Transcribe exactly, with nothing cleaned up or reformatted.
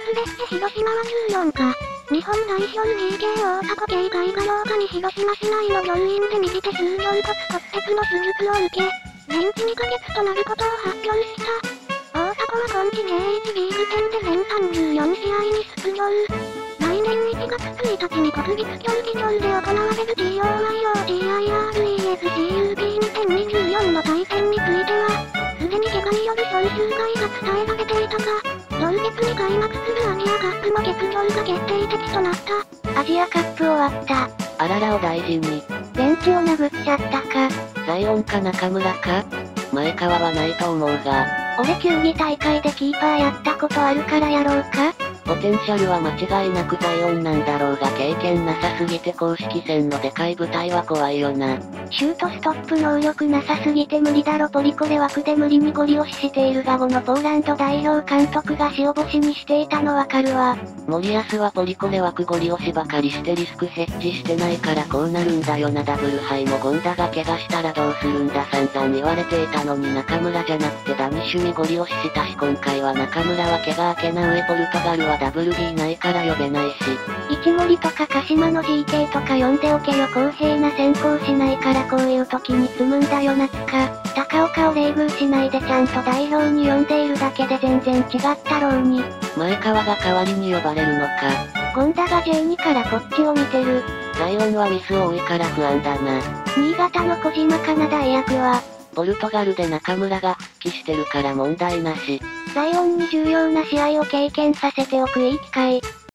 滑って広島はじゅうよんか。日本代表 ジーケー 大迫警戒がようかに広島市内の病院で右手数状骨骨折の手術を受け、全治にかげつとなることを発表した。大迫は今季 ジェーエイチ リーグ戦で全さんじゅうよんしあいに出場。来年いちがつついたちに国立競技場で行われる ティーオーワイオーティーアイアールイーエスシーユーピーにせんにじゅうよん の対戦については、すでに怪我による招集外が伝えられていたが、同月に開幕するアジアカップも欠場が決定的となった。 アジアカップ終わった。 あららを大事に。 ベンチを殴っちゃったか。 ザイオンか中村か前川はないと思うが。 俺球技大会でキーパーやったことあるからやろうか。 ポテンシャルは間違いなくザイオンなんだろうが経験なさすぎて公式戦のでかい舞台は怖いよな。 シュートストップ能力なさすぎて無理だろ。ポリコレ枠で無理にゴリ押ししているが後のポーランド代表監督が塩干しにしていたのわかるわ。 森保はポリコレ枠ゴリ押しばかりしてリスクヘッジしてないからこうなるんだよな。ダブルハイも権田が怪我したらどうするんだ散々言われていたのに中村じゃなくてダミッシュにゴリ押ししたし今回は中村は怪我明けな上ポルトガルは ダブリュービー ないから呼べないし。 一森とか鹿島の ジーケー とか呼んでおけよ。公平な選考しないからこういう時に積むんだよ夏か。高岡を冷遇しないでちゃんと代表に呼んでいるだけで全然違ったろうに。 前川が代わりに呼ばれるのか。 権田が ジェーツー からこっちを見てる。 ザイオンはミス多いから不安だな。 新潟の小島かな大役は。 ポルトガルで中村が復帰してるから問題なし。 ザイオンに重要な試合を経験させておくいい機会。